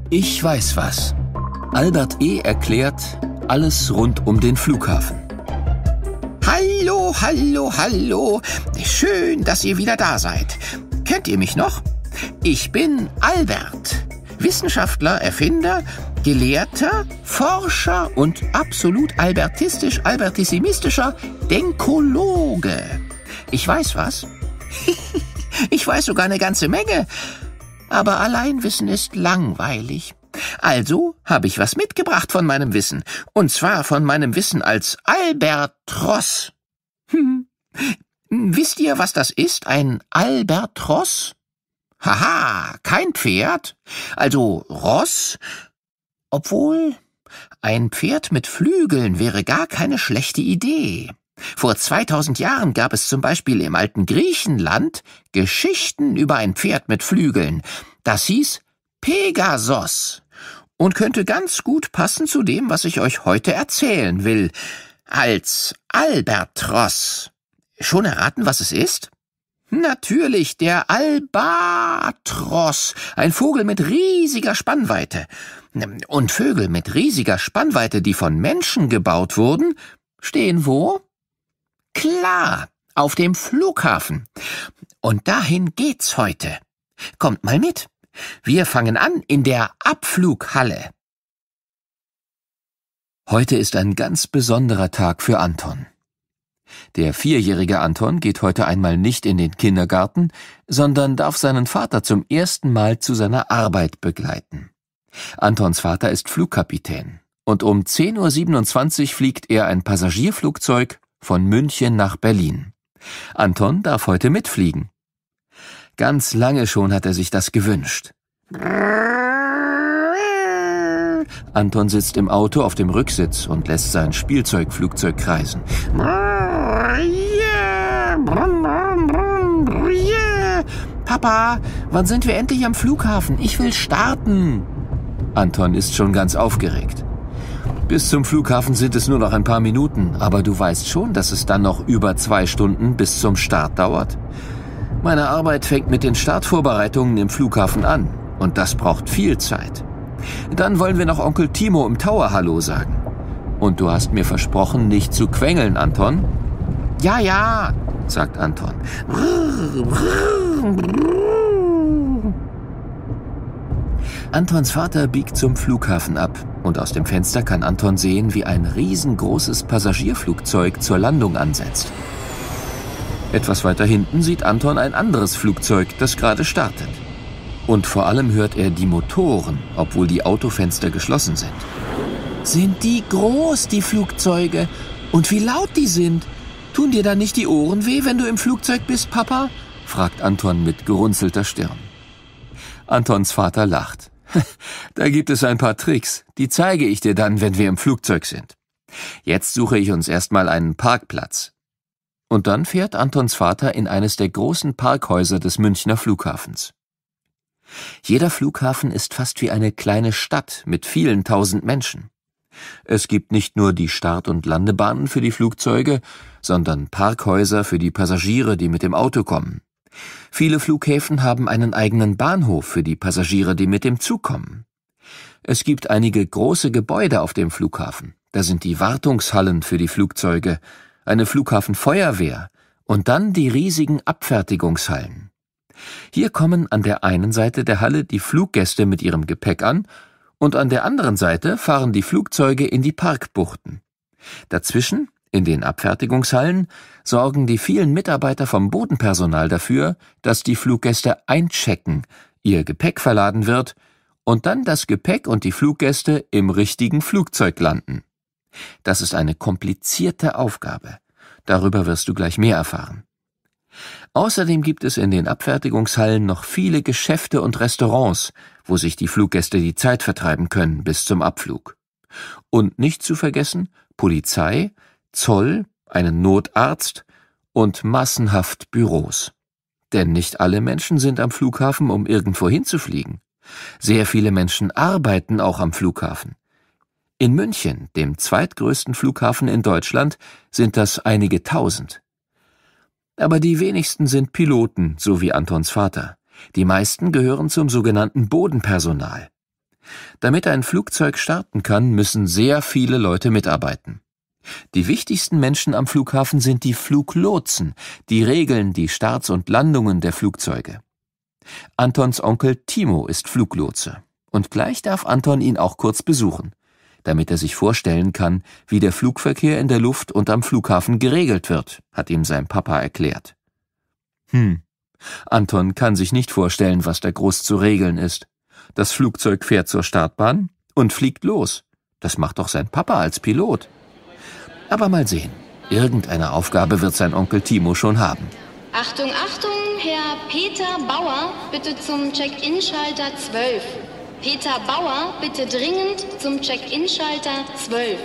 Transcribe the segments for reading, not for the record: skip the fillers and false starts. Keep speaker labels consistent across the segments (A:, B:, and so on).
A: Ich weiß was. Albert E. erklärt alles rund um den Flughafen.
B: Hallo, hallo, hallo. Schön, dass ihr wieder da seid. Kennt ihr mich noch? Ich bin Albert. Wissenschaftler, Erfinder, Gelehrter, Forscher und absolut albertissimistischer Denkologe. Ich weiß was. Ich weiß sogar eine ganze Menge. Aber Alleinwissen ist langweilig. Also habe ich was mitgebracht von meinem Wissen. Und zwar von meinem Wissen als Albatros. Wisst ihr, was das ist, ein Albatros? Haha, kein Pferd. Also Ross. Obwohl, ein Pferd mit Flügeln wäre gar keine schlechte Idee. Vor 2000 Jahren gab es zum Beispiel im alten Griechenland Geschichten über ein Pferd mit Flügeln. Das hieß Pegasos und könnte ganz gut passen zu dem, was ich euch heute erzählen will. Als Albatros. Schon erraten, was es ist? Natürlich, der Albatros, ein Vogel mit riesiger Spannweite. Und Vögel mit riesiger Spannweite, die von Menschen gebaut wurden, stehen wo? Klar, auf dem Flughafen. Und dahin geht's heute. Kommt mal mit. Wir fangen an in der Abflughalle.
A: Heute ist ein ganz besonderer Tag für Anton. Der 4-jährige Anton geht heute einmal nicht in den Kindergarten, sondern darf seinen Vater zum ersten Mal zu seiner Arbeit begleiten. Antons Vater ist Flugkapitän und um 10:27 Uhr fliegt er ein Passagierflugzeug von München nach Berlin. Anton darf heute mitfliegen. Ganz lange schon hat er sich das gewünscht. Anton sitzt im Auto auf dem Rücksitz und lässt sein Spielzeugflugzeug kreisen.
B: Papa, wann sind wir endlich am Flughafen? Ich will starten.
A: Anton ist schon ganz aufgeregt. Bis zum Flughafen sind es nur noch ein paar Minuten, aber du weißt schon, dass es dann noch über 2 Stunden bis zum Start dauert. Meine Arbeit fängt mit den Startvorbereitungen im Flughafen an und das braucht viel Zeit. Dann wollen wir noch Onkel Timo im Tower Hallo sagen. Und du hast mir versprochen, nicht zu quengeln, Anton?
B: Ja, ja,
A: sagt Anton. Antons Vater biegt zum Flughafen ab und aus dem Fenster kann Anton sehen, wie ein riesengroßes Passagierflugzeug zur Landung ansetzt. Etwas weiter hinten sieht Anton ein anderes Flugzeug, das gerade startet. Und vor allem hört er die Motoren, obwohl die Autofenster geschlossen sind.
B: Sind die groß, die Flugzeuge? Und wie laut die sind? Tun dir da nicht die Ohren weh, wenn du im Flugzeug bist, Papa?
A: Fragt Anton mit gerunzelter Stirn. Antons Vater lacht. Da gibt es ein paar Tricks, die zeige ich dir dann, wenn wir im Flugzeug sind. Jetzt suche ich uns erstmal einen Parkplatz. Und dann fährt Antons Vater in eines der großen Parkhäuser des Münchner Flughafens. Jeder Flughafen ist fast wie eine kleine Stadt mit vielen tausend Menschen. Es gibt nicht nur die Start- und Landebahnen für die Flugzeuge, sondern Parkhäuser für die Passagiere, die mit dem Auto kommen. Viele Flughäfen haben einen eigenen Bahnhof für die Passagiere, die mit dem Zug kommen. Es gibt einige große Gebäude auf dem Flughafen. Da sind die Wartungshallen für die Flugzeuge, eine Flughafenfeuerwehr und dann die riesigen Abfertigungshallen. Hier kommen an der einen Seite der Halle die Fluggäste mit ihrem Gepäck an und an der anderen Seite fahren die Flugzeuge in die Parkbuchten. Dazwischen, in den Abfertigungshallen, sorgen die vielen Mitarbeiter vom Bodenpersonal dafür, dass die Fluggäste einchecken, ihr Gepäck verladen wird und dann das Gepäck und die Fluggäste im richtigen Flugzeug landen. Das ist eine komplizierte Aufgabe. Darüber wirst du gleich mehr erfahren. Außerdem gibt es in den Abfertigungshallen noch viele Geschäfte und Restaurants, wo sich die Fluggäste die Zeit vertreiben können bis zum Abflug. Und nicht zu vergessen Polizei, Zoll, einen Notarzt und massenhaft Büros. Denn nicht alle Menschen sind am Flughafen, um irgendwo hinzufliegen. Sehr viele Menschen arbeiten auch am Flughafen. In München, dem zweitgrößten Flughafen in Deutschland, sind das einige Tausend. Aber die wenigsten sind Piloten, so wie Antons Vater. Die meisten gehören zum sogenannten Bodenpersonal. Damit ein Flugzeug starten kann, müssen sehr viele Leute mitarbeiten. Die wichtigsten Menschen am Flughafen sind die Fluglotsen, die regeln die Starts und Landungen der Flugzeuge. Antons Onkel Timo ist Fluglotse und gleich darf Anton ihn auch kurz besuchen, damit er sich vorstellen kann, wie der Flugverkehr in der Luft und am Flughafen geregelt wird, hat ihm sein Papa erklärt. Anton kann sich nicht vorstellen, was da groß zu regeln ist. Das Flugzeug fährt zur Startbahn und fliegt los. Das macht doch sein Papa als Pilot. Aber mal sehen, irgendeine Aufgabe wird sein Onkel Timo schon haben.
C: Achtung, Achtung, Herr Peter Bauer, bitte zum Check-in-Schalter 12. Peter Bauer, bitte dringend zum Check-in-Schalter 12.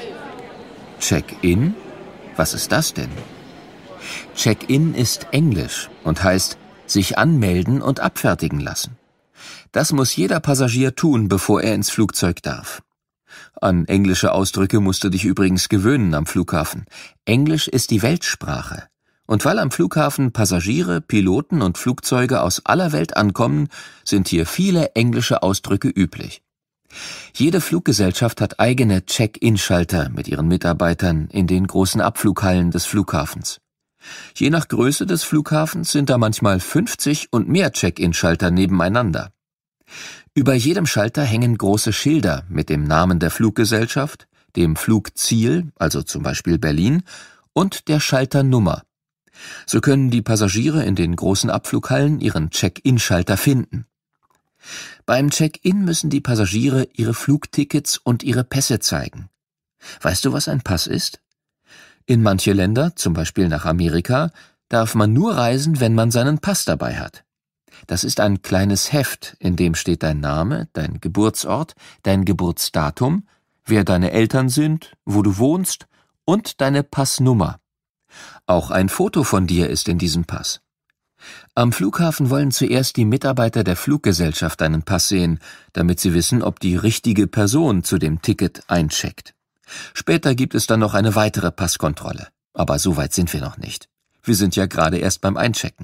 A: Check-in? Was ist das denn? Check-in ist Englisch und heißt sich anmelden und abfertigen lassen. Das muss jeder Passagier tun, bevor er ins Flugzeug darf. An englische Ausdrücke musst du dich übrigens gewöhnen am Flughafen. Englisch ist die Weltsprache. Und weil am Flughafen Passagiere, Piloten und Flugzeuge aus aller Welt ankommen, sind hier viele englische Ausdrücke üblich. Jede Fluggesellschaft hat eigene Check-in-Schalter mit ihren Mitarbeitern in den großen Abflughallen des Flughafens. Je nach Größe des Flughafens sind da manchmal 50 und mehr Check-in-Schalter nebeneinander. Über jedem Schalter hängen große Schilder mit dem Namen der Fluggesellschaft, dem Flugziel, also zum Beispiel Berlin, und der Schalternummer. So können die Passagiere in den großen Abflughallen ihren Check-in-Schalter finden. Beim Check-in müssen die Passagiere ihre Flugtickets und ihre Pässe zeigen. Weißt du, was ein Pass ist? In manche Länder, zum Beispiel nach Amerika, darf man nur reisen, wenn man seinen Pass dabei hat. Das ist ein kleines Heft, in dem steht dein Name, dein Geburtsort, dein Geburtsdatum, wer deine Eltern sind, wo du wohnst und deine Passnummer. Auch ein Foto von dir ist in diesem Pass. Am Flughafen wollen zuerst die Mitarbeiter der Fluggesellschaft deinen Pass sehen, damit sie wissen, ob die richtige Person zu dem Ticket eincheckt. Später gibt es dann noch eine weitere Passkontrolle. Aber so weit sind wir noch nicht. Wir sind ja gerade erst beim Einchecken.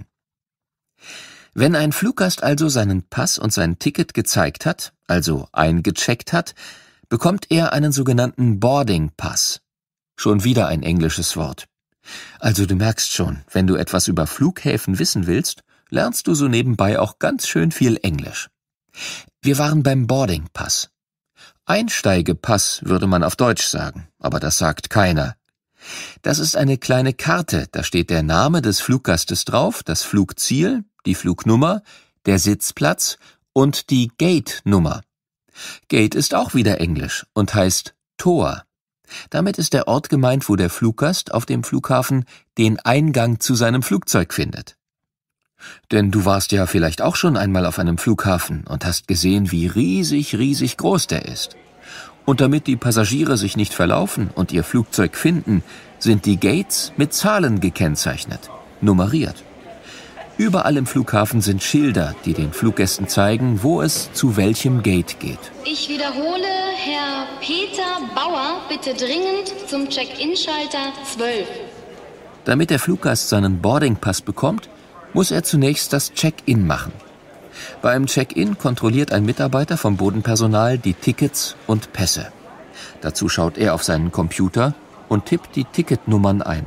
A: Wenn ein Fluggast also seinen Pass und sein Ticket gezeigt hat, also eingecheckt hat, bekommt er einen sogenannten Boarding Pass. Schon wieder ein englisches Wort. Also du merkst schon, wenn du etwas über Flughäfen wissen willst, lernst du so nebenbei auch ganz schön viel Englisch. Wir waren beim Boarding Pass. Einsteigepass würde man auf Deutsch sagen, aber das sagt keiner. Das ist eine kleine Karte, da steht der Name des Fluggastes drauf, das Flugziel, die Flugnummer, der Sitzplatz und die Gate-Nummer. Gate ist auch wieder Englisch und heißt Tor. Damit ist der Ort gemeint, wo der Fluggast auf dem Flughafen den Eingang zu seinem Flugzeug findet. Denn du warst ja vielleicht auch schon einmal auf einem Flughafen und hast gesehen, wie riesig groß der ist. Und damit die Passagiere sich nicht verlaufen und ihr Flugzeug finden, sind die Gates mit Zahlen gekennzeichnet, nummeriert. Überall im Flughafen sind Schilder, die den Fluggästen zeigen, wo es zu welchem Gate geht.
C: Ich wiederhole, Herr Peter Bauer, bitte dringend zum Check-in-Schalter 12.
A: Damit der Fluggast seinen Boardingpass bekommt, muss er zunächst das Check-in machen. Beim Check-in kontrolliert ein Mitarbeiter vom Bodenpersonal die Tickets und Pässe. Dazu schaut er auf seinen Computer und tippt die Ticketnummern ein.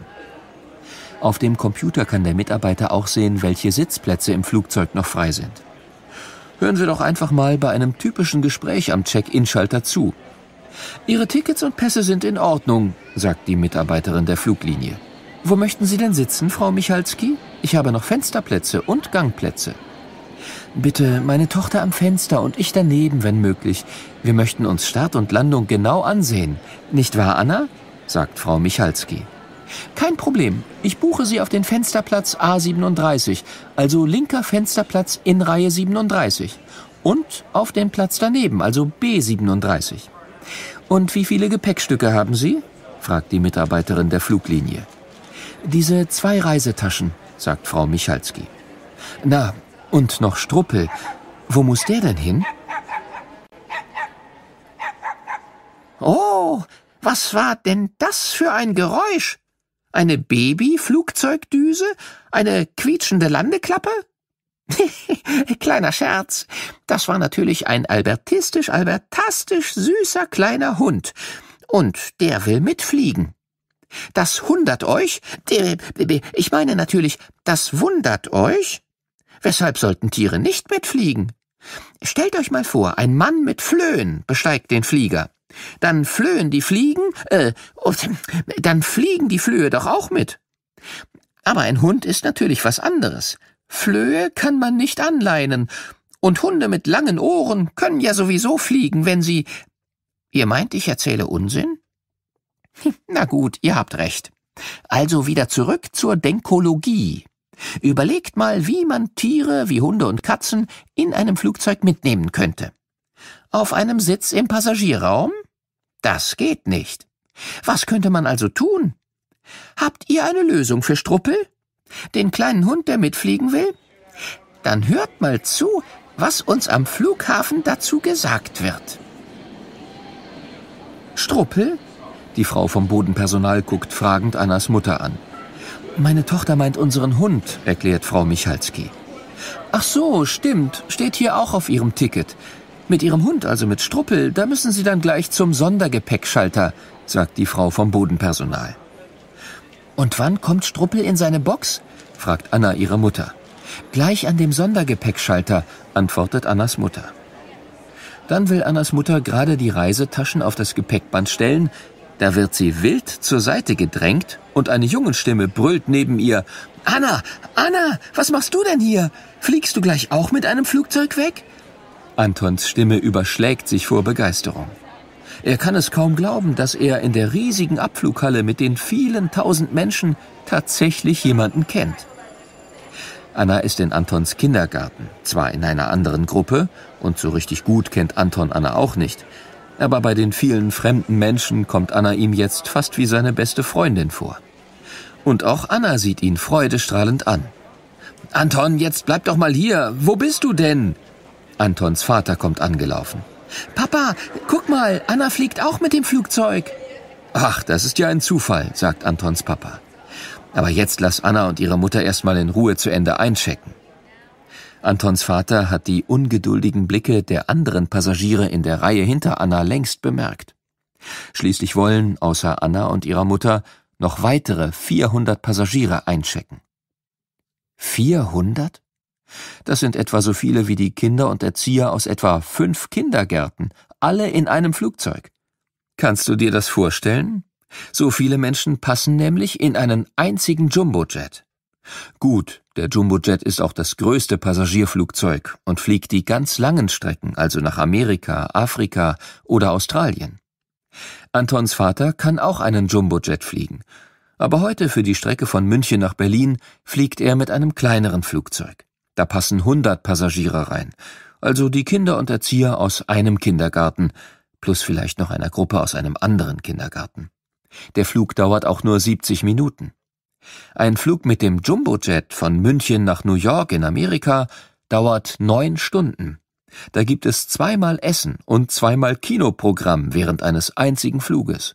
A: Auf dem Computer kann der Mitarbeiter auch sehen, welche Sitzplätze im Flugzeug noch frei sind. Hören wir doch einfach mal bei einem typischen Gespräch am Check-in-Schalter zu. Ihre Tickets und Pässe sind in Ordnung, sagt die Mitarbeiterin der Fluglinie. Wo möchten Sie denn sitzen, Frau Michalski? Ich habe noch Fensterplätze und Gangplätze. Bitte meine Tochter am Fenster und ich daneben, wenn möglich. Wir möchten uns Start und Landung genau ansehen. Nicht wahr, Anna? Sagt Frau Michalski. Kein Problem. Ich buche Sie auf den Fensterplatz A37, also linker Fensterplatz in Reihe 37. Und auf den Platz daneben, also B37. Und wie viele Gepäckstücke haben Sie? Fragt die Mitarbeiterin der Fluglinie. Diese 2 Reisetaschen, sagt Frau Michalski. Na, und noch Struppel. Wo muss der denn hin? Oh, was war denn das für ein Geräusch? Eine Baby-Flugzeugdüse? Eine quietschende Landeklappe?
B: Kleiner Scherz. Das war natürlich ein albertastisch süßer kleiner Hund. Und der will mitfliegen. Das wundert euch? Ich meine natürlich, das wundert euch? Weshalb sollten Tiere nicht mitfliegen? Stellt euch mal vor, ein Mann mit Flöhen besteigt den Flieger. Dann flöhen die Fliegen, dann fliegen die Flöhe doch auch mit. Aber ein Hund ist natürlich was anderes. Flöhe kann man nicht anleinen. Und Hunde mit langen Ohren können ja sowieso fliegen, wenn sie... Ihr meint, ich erzähle Unsinn? Na gut, ihr habt recht. Also wieder zurück zur Denkologie. Überlegt mal, wie man Tiere wie Hunde und Katzen in einem Flugzeug mitnehmen könnte. Auf einem Sitz im Passagierraum? Das geht nicht. Was könnte man also tun? Habt ihr eine Lösung für Struppel? Den kleinen Hund, der mitfliegen will? Dann hört mal zu, was uns am Flughafen dazu gesagt wird. Struppel? Die Frau vom Bodenpersonal guckt fragend Annas Mutter an. Meine Tochter meint unseren Hund, erklärt Frau Michalski. Ach so, stimmt, steht hier auch auf ihrem Ticket. Mit ihrem Hund, also mit Struppel, da müssen Sie dann gleich zum Sondergepäckschalter, sagt die Frau vom Bodenpersonal. Und wann kommt Struppel in seine Box? Fragt Anna ihre Mutter. Gleich an dem Sondergepäckschalter, antwortet Annas Mutter. Dann will Annas Mutter gerade die Reisetaschen auf das Gepäckband stellen, da wird sie wild zur Seite gedrängt und eine Jungenstimme brüllt neben ihr: Anna, was machst du denn hier? Fliegst du gleich auch mit einem Flugzeug weg? Antons Stimme überschlägt sich vor Begeisterung. Er kann es kaum glauben, dass er in der riesigen Abflughalle mit den vielen tausend Menschen tatsächlich jemanden kennt. Anna ist in Antons Kindergarten, zwar in einer anderen Gruppe, und so richtig gut kennt Anton Anna auch nicht, aber bei den vielen fremden Menschen kommt Anna ihm jetzt fast wie seine beste Freundin vor. Und auch Anna sieht ihn freudestrahlend an. »Anton, jetzt bleib doch mal hier. Wo bist du denn?« Antons Vater kommt angelaufen. »Papa, guck mal, Anna fliegt auch mit dem Flugzeug.« »Ach, das ist ja ein Zufall«, sagt Antons Papa. »Aber jetzt lass Anna und ihre Mutter erstmal in Ruhe zu Ende einchecken.« Antons Vater hat die ungeduldigen Blicke der anderen Passagiere in der Reihe hinter Anna längst bemerkt. Schließlich wollen, außer Anna und ihrer Mutter, noch weitere 400 Passagiere einchecken. 400? Das sind etwa so viele wie die Kinder und Erzieher aus etwa 5 Kindergärten, alle in einem Flugzeug. Kannst du dir das vorstellen? So viele Menschen passen nämlich in einen einzigen Jumbojet. Gut, der Jumbojet ist auch das größte Passagierflugzeug und fliegt die ganz langen Strecken, also nach Amerika, Afrika oder Australien. Antons Vater kann auch einen Jumbojet fliegen, aber heute für die Strecke von München nach Berlin fliegt er mit einem kleineren Flugzeug. Da passen 100 Passagiere rein, also die Kinder und Erzieher aus einem Kindergarten, plus vielleicht noch einer Gruppe aus einem anderen Kindergarten. Der Flug dauert auch nur 70 Minuten. Ein Flug mit dem Jumbojet von München nach New York in Amerika dauert 9 Stunden. Da gibt es 2-mal Essen und 2-mal Kinoprogramm während eines einzigen Fluges.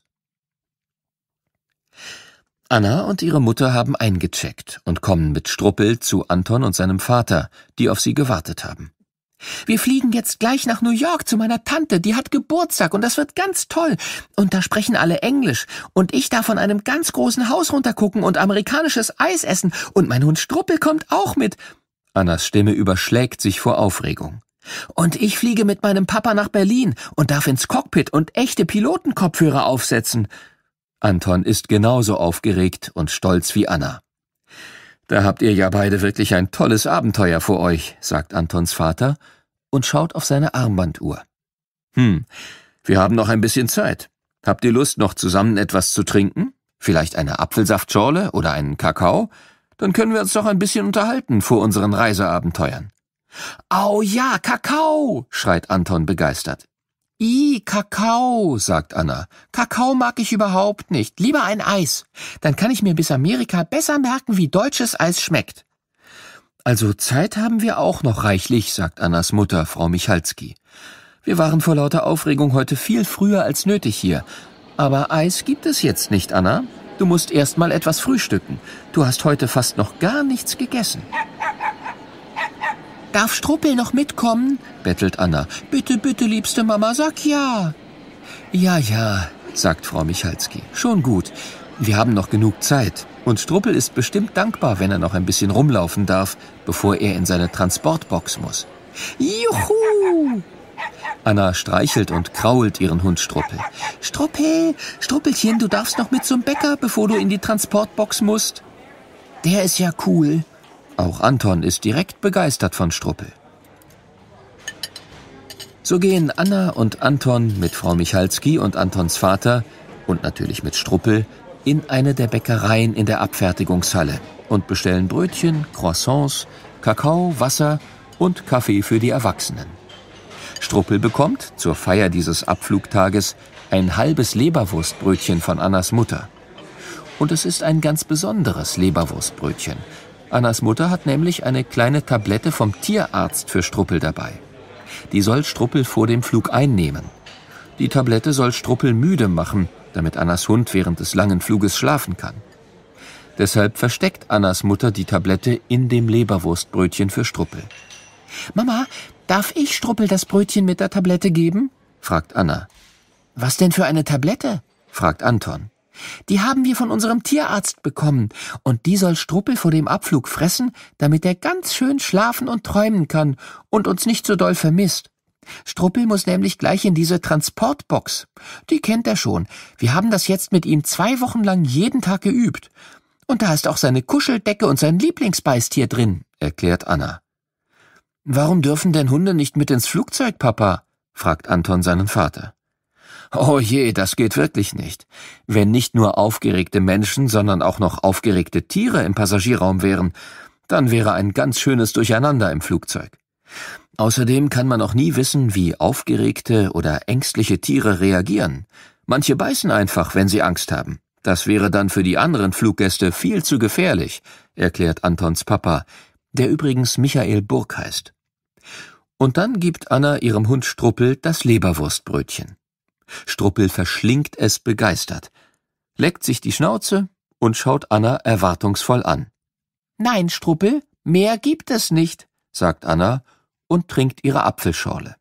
B: Anna und ihre Mutter haben eingecheckt und kommen mit Struppel zu Anton und seinem Vater, die auf sie gewartet haben. Wir fliegen jetzt gleich nach New York zu meiner Tante, die hat Geburtstag und das wird ganz toll. Und da sprechen alle Englisch und ich darf von einem ganz großen Haus runtergucken und amerikanisches Eis essen und mein Hund Struppel kommt auch mit. Annas Stimme überschlägt sich vor Aufregung. Und ich fliege mit meinem Papa nach Berlin und darf ins Cockpit und echte Pilotenkopfhörer aufsetzen. Anton ist genauso aufgeregt und stolz wie Anna. Da habt ihr ja beide wirklich ein tolles Abenteuer vor euch, sagt Antons Vater und schaut auf seine Armbanduhr. Wir haben noch ein bisschen Zeit. Habt ihr Lust, noch zusammen etwas zu trinken? Vielleicht eine Apfelsaftschorle oder einen Kakao? Dann können wir uns doch ein bisschen unterhalten vor unseren Reiseabenteuern. »Au ja, Kakao«, schreit Anton begeistert. Kakao, sagt Anna. Kakao mag ich überhaupt nicht. Lieber ein Eis. Dann kann ich mir bis Amerika besser merken, wie deutsches Eis schmeckt. Also Zeit haben wir auch noch reichlich, sagt Annas Mutter, Frau Michalski. Wir waren vor lauter Aufregung heute viel früher als nötig hier. Aber Eis gibt es jetzt nicht, Anna. Du musst erst mal etwas frühstücken. Du hast heute fast noch gar nichts gegessen. Darf Struppel noch mitkommen?« bettelt Anna. »Bitte, bitte, liebste Mama, sag ja.« »Ja, ja«, sagt Frau Michalski. »Schon gut. Wir haben noch genug Zeit. Und Struppel ist bestimmt dankbar, wenn er noch ein bisschen rumlaufen darf, bevor er in seine Transportbox muss.« »Juhu!« Anna streichelt und krault ihren Hund Struppel. »Struppel, Struppelchen, du darfst noch mit zum Bäcker, bevor du in die Transportbox musst.« »Der ist ja cool.« Auch Anton ist direkt begeistert von Struppel. So gehen Anna und Anton mit Frau Michalski und Antons Vater und natürlich mit Struppel in eine der Bäckereien in der Abfertigungshalle und bestellen Brötchen, Croissants, Kakao, Wasser und Kaffee für die Erwachsenen. Struppel bekommt zur Feier dieses Abflugtages ein halbes Leberwurstbrötchen von Annas Mutter. Und es ist ein ganz besonderes Leberwurstbrötchen. Annas Mutter hat nämlich eine kleine Tablette vom Tierarzt für Struppel dabei. Die soll Struppel vor dem Flug einnehmen. Die Tablette soll Struppel müde machen, damit Annas Hund während des langen Fluges schlafen kann. Deshalb versteckt Annas Mutter die Tablette in dem Leberwurstbrötchen für Struppel. »Mama, darf ich Struppel das Brötchen mit der Tablette geben?« fragt Anna. »Was denn für eine Tablette?« fragt Anton. »Die haben wir von unserem Tierarzt bekommen und die soll Struppel vor dem Abflug fressen, damit er ganz schön schlafen und träumen kann und uns nicht so doll vermisst. Struppel muss nämlich gleich in diese Transportbox. Die kennt er schon. Wir haben das jetzt mit ihm 2 Wochen lang jeden Tag geübt. Und da ist auch seine Kuscheldecke und sein Lieblingsbeißtier drin«, erklärt Anna. »Warum dürfen denn Hunde nicht mit ins Flugzeug, Papa?« fragt Anton seinen Vater. »Oh je, das geht wirklich nicht. Wenn nicht nur aufgeregte Menschen, sondern auch noch aufgeregte Tiere im Passagierraum wären, dann wäre ein ganz schönes Durcheinander im Flugzeug. Außerdem kann man auch nie wissen, wie aufgeregte oder ängstliche Tiere reagieren. Manche beißen einfach, wenn sie Angst haben. Das wäre dann für die anderen Fluggäste viel zu gefährlich«, erklärt Antons Papa, der übrigens Michael Burg heißt. Und dann gibt Anna ihrem Hund Struppel das Leberwurstbrötchen. Struppel verschlingt es begeistert, leckt sich die Schnauze und schaut Anna erwartungsvoll an. »Nein, Struppel, mehr gibt es nicht«, sagt Anna und trinkt ihre Apfelschorle.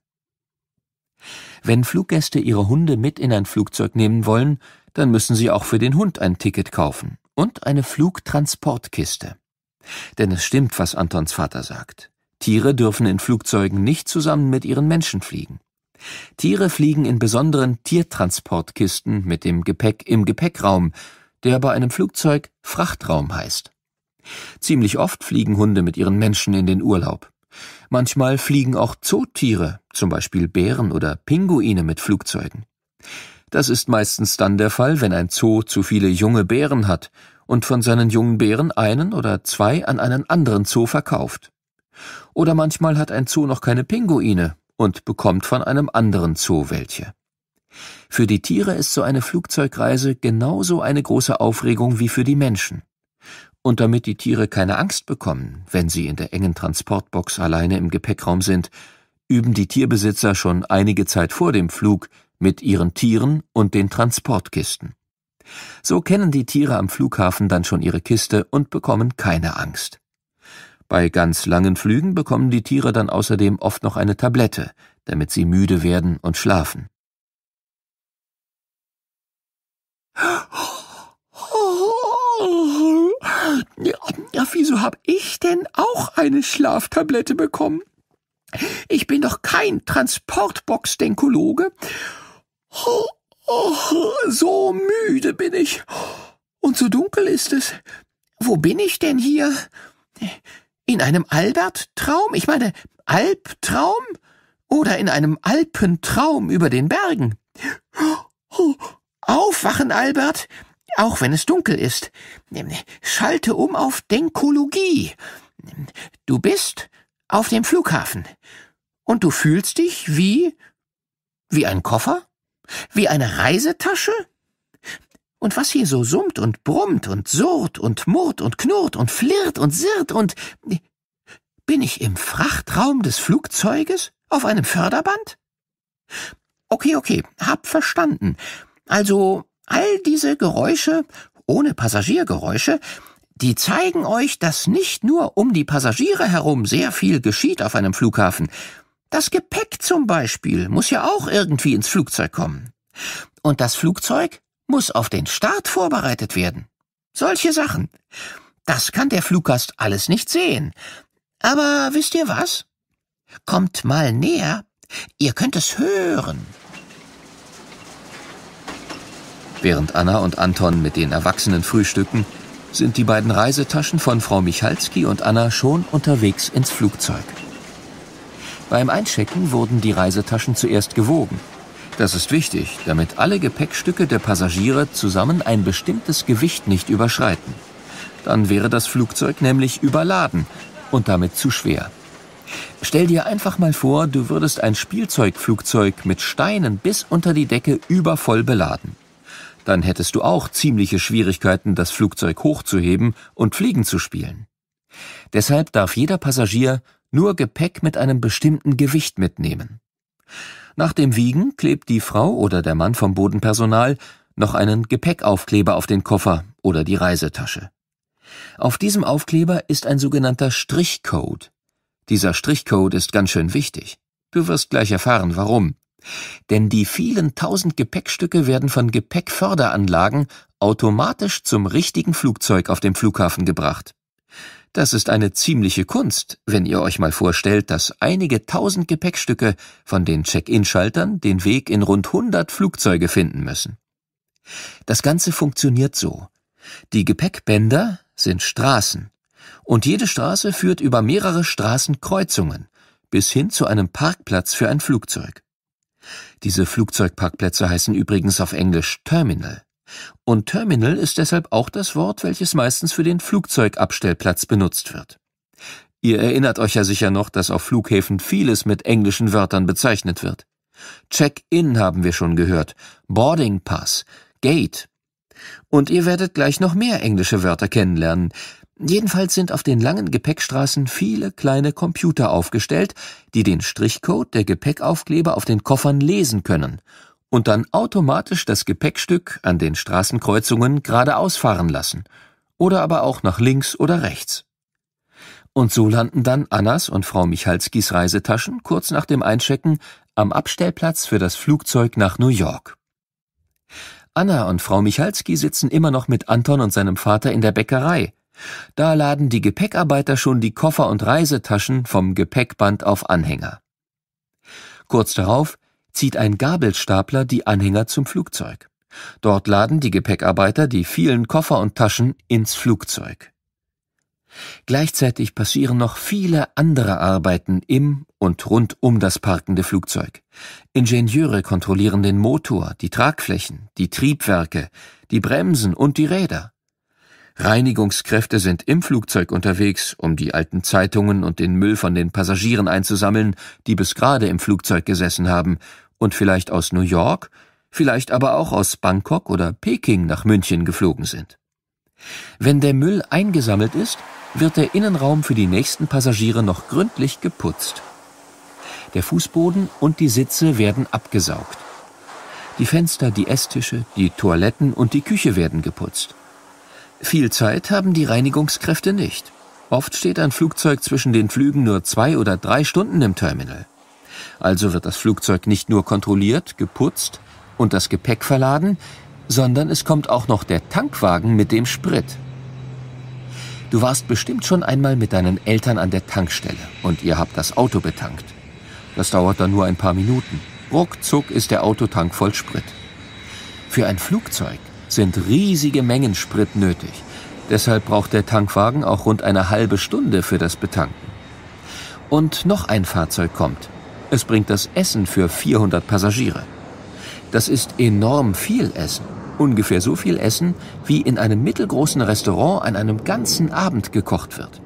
B: Wenn Fluggäste ihre Hunde mit in ein Flugzeug nehmen wollen, dann müssen sie auch für den Hund ein Ticket kaufen und eine Flugtransportkiste. Denn es stimmt, was Antons Vater sagt. Tiere dürfen in Flugzeugen nicht zusammen mit ihren Menschen fliegen. Tiere fliegen in besonderen Tiertransportkisten mit dem Gepäck im Gepäckraum, der bei einem Flugzeug Frachtraum heißt. Ziemlich oft fliegen Hunde mit ihren Menschen in den Urlaub. Manchmal fliegen auch Zootiere, zum Beispiel Bären oder Pinguine mit Flugzeugen. Das ist meistens dann der Fall, wenn ein Zoo zu viele junge Bären hat und von seinen jungen Bären einen oder 2 an einen anderen Zoo verkauft. Oder manchmal hat ein Zoo noch keine Pinguine und bekommt von einem anderen Zoo welche. Für die Tiere ist so eine Flugzeugreise genauso eine große Aufregung wie für die Menschen. Und damit die Tiere keine Angst bekommen, wenn sie in der engen Transportbox alleine im Gepäckraum sind, üben die Tierbesitzer schon einige Zeit vor dem Flug mit ihren Tieren und den Transportkisten. So kennen die Tiere am Flughafen dann schon ihre Kiste und bekommen keine Angst. Bei ganz langen Flügen bekommen die Tiere dann außerdem oft noch eine Tablette, damit sie müde werden und schlafen. Ja, wieso hab ich denn auch eine Schlaftablette bekommen? Ich bin doch kein Transportbox-Denkologe. So müde bin ich. Und so dunkel ist es. Wo bin ich denn hier? In einem Albert-Traum? Ich meine, Albtraum? Oder in einem Alpentraum über den Bergen? Aufwachen, Albert, auch wenn es dunkel ist. Schalte um auf Denkologie. Du bist auf dem Flughafen. Und du fühlst dich wie ein Koffer? Wie eine Reisetasche? Und was hier so summt und brummt und surrt und murrt und knurrt und flirrt und sirrt und... Bin ich im Frachtraum des Flugzeuges? Auf einem Förderband? Okay, hab verstanden. Also all diese Geräusche, ohne Passagiergeräusche, Die zeigen euch, dass nicht nur um die Passagiere herum sehr viel geschieht auf einem Flughafen. Das Gepäck zum Beispiel muss ja auch irgendwie ins Flugzeug kommen. Und das Flugzeug muss auf den Start vorbereitet werden. Solche Sachen. Das kann der Fluggast alles nicht sehen. Aber wisst ihr was? Kommt mal näher. Ihr könnt es hören.
A: Während Anna und Anton mit den Erwachsenen frühstücken, sind die beiden Reisetaschen von Frau Michalski und Anna schon unterwegs ins Flugzeug. Beim Einchecken wurden die Reisetaschen zuerst gewogen. Das ist wichtig, damit alle Gepäckstücke der Passagiere zusammen ein bestimmtes Gewicht nicht überschreiten. Dann wäre das Flugzeug nämlich überladen und damit zu schwer. Stell dir einfach mal vor, du würdest ein Spielzeugflugzeug mit Steinen bis unter die Decke übervoll beladen. Dann hättest du auch ziemliche Schwierigkeiten, das Flugzeug hochzuheben und Fliegen zu spielen. Deshalb darf jeder Passagier nur Gepäck mit einem bestimmten Gewicht mitnehmen. Nach dem Wiegen klebt die Frau oder der Mann vom Bodenpersonal noch einen Gepäckaufkleber auf den Koffer oder die Reisetasche. Auf diesem Aufkleber ist ein sogenannter Strichcode. Dieser Strichcode ist ganz schön wichtig. Du wirst gleich erfahren, warum. Denn die vielen 1000 Gepäckstücke werden von Gepäckförderanlagen automatisch zum richtigen Flugzeug auf dem Flughafen gebracht. Das ist eine ziemliche Kunst, wenn ihr euch mal vorstellt, dass einige 1000 Gepäckstücke von den Check-in-Schaltern den Weg in rund 100 Flugzeuge finden müssen. Das Ganze funktioniert so. Die Gepäckbänder sind Straßen und jede Straße führt über mehrere Straßenkreuzungen bis hin zu einem Parkplatz für ein Flugzeug. Diese Flugzeugparkplätze heißen übrigens auf Englisch Terminal. Und Terminal ist deshalb auch das Wort, welches meistens für den Flugzeugabstellplatz benutzt wird. Ihr erinnert euch ja sicher noch, dass auf Flughäfen vieles mit englischen Wörtern bezeichnet wird. Check-in haben wir schon gehört, Boarding Pass, Gate. Und ihr werdet gleich noch mehr englische Wörter kennenlernen. Jedenfalls sind auf den langen Gepäckstraßen viele kleine Computer aufgestellt, die den Strichcode der Gepäckaufkleber auf den Koffern lesen können und dann automatisch das Gepäckstück an den Straßenkreuzungen geradeaus fahren lassen oder aber auch nach links oder rechts. Und so landen dann Annas und Frau Michalskis Reisetaschen kurz nach dem Einchecken am Abstellplatz für das Flugzeug nach New York. Anna und Frau Michalski sitzen immer noch mit Anton und seinem Vater in der Bäckerei. Da laden die Gepäckarbeiter schon die Koffer und Reisetaschen vom Gepäckband auf Anhänger. Kurz darauf zieht ein Gabelstapler die Anhänger zum Flugzeug. Dort laden die Gepäckarbeiter die vielen Koffer und Taschen ins Flugzeug. Gleichzeitig passieren noch viele andere Arbeiten im und rund um das parkende Flugzeug. Ingenieure kontrollieren den Motor, die Tragflächen, die Triebwerke, die Bremsen und die Räder. Reinigungskräfte sind im Flugzeug unterwegs, um die alten Zeitungen und den Müll von den Passagieren einzusammeln, die bis gerade im Flugzeug gesessen haben und vielleicht aus New York, vielleicht aber auch aus Bangkok oder Peking nach München geflogen sind. Wenn der Müll eingesammelt ist, wird der Innenraum für die nächsten Passagiere noch gründlich geputzt. Der Fußboden und die Sitze werden abgesaugt. Die Fenster, die Esstische, die Toiletten und die Küche werden geputzt. Viel Zeit haben die Reinigungskräfte nicht. Oft steht ein Flugzeug zwischen den Flügen nur 2 oder 3 Stunden im Terminal. Also wird das Flugzeug nicht nur kontrolliert, geputzt und das Gepäck verladen, sondern es kommt auch noch der Tankwagen mit dem Sprit. Du warst bestimmt schon einmal mit deinen Eltern an der Tankstelle und ihr habt das Auto betankt. Das dauert dann nur ein paar Minuten. Ruckzuck ist der Autotank voll Sprit. Für ein Flugzeug sind riesige Mengen Sprit nötig. Deshalb braucht der Tankwagen auch rund eine halbe Stunde für das Betanken. Und noch ein Fahrzeug kommt. Es bringt das Essen für 400 Passagiere. Das ist enorm viel Essen. Ungefähr so viel Essen, wie in einem mittelgroßen Restaurant an einem ganzen Abend gekocht wird.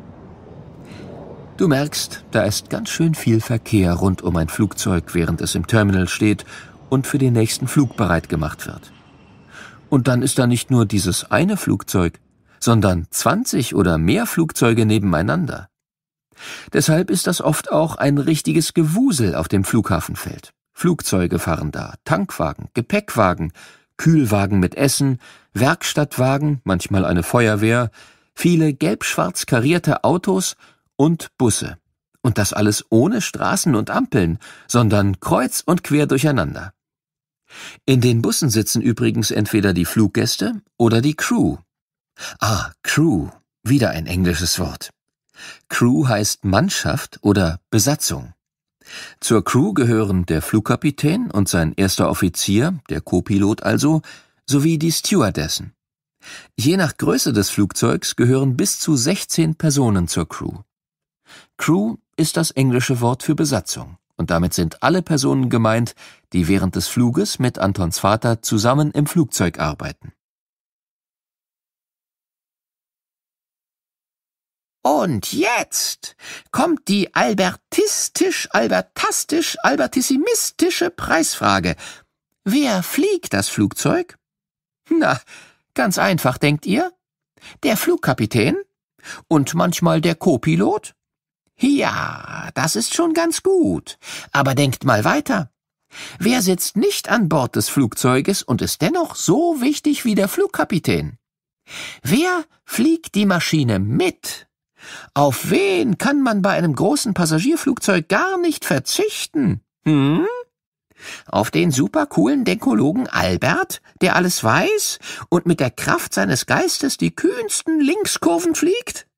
A: Du merkst, da ist ganz schön viel Verkehr rund um ein Flugzeug, während es im Terminal steht und für den nächsten Flug bereit gemacht wird. Und dann ist da nicht nur dieses eine Flugzeug, sondern 20 oder mehr Flugzeuge nebeneinander. Deshalb ist das oft auch ein richtiges Gewusel auf dem Flughafenfeld. Flugzeuge fahren da, Tankwagen, Gepäckwagen, Kühlwagen mit Essen, Werkstattwagen, manchmal eine Feuerwehr, viele gelb-schwarz karierte Autos und Busse. Und das alles ohne Straßen und Ampeln, sondern kreuz und quer durcheinander. In den Bussen sitzen übrigens entweder die Fluggäste oder die Crew. Crew, wieder ein englisches Wort. Crew heißt Mannschaft oder Besatzung. Zur Crew gehören der Flugkapitän und sein erster Offizier, der Co-Pilot also, sowie die Stewardessen. Je nach Größe des Flugzeugs gehören bis zu 16 Personen zur Crew. Crew ist das englische Wort für Besatzung, und damit sind alle Personen gemeint, die während des Fluges mit Antons Vater zusammen im Flugzeug arbeiten.
B: Und jetzt kommt die albertistisch-albertissimistisch-albertissimistische Preisfrage. Wer fliegt das Flugzeug? Na, ganz einfach, denkt ihr? Der Flugkapitän? Und manchmal der Co-Pilot? Ja, das ist schon ganz gut. Aber denkt mal weiter. Wer sitzt nicht an Bord des Flugzeuges und ist dennoch so wichtig wie der Flugkapitän? Wer fliegt die Maschine mit? Auf wen kann man bei einem großen Passagierflugzeug gar nicht verzichten? Auf den supercoolen Denkologen Albert, der alles weiß und mit der Kraft seines Geistes die kühnsten Linkskurven fliegt?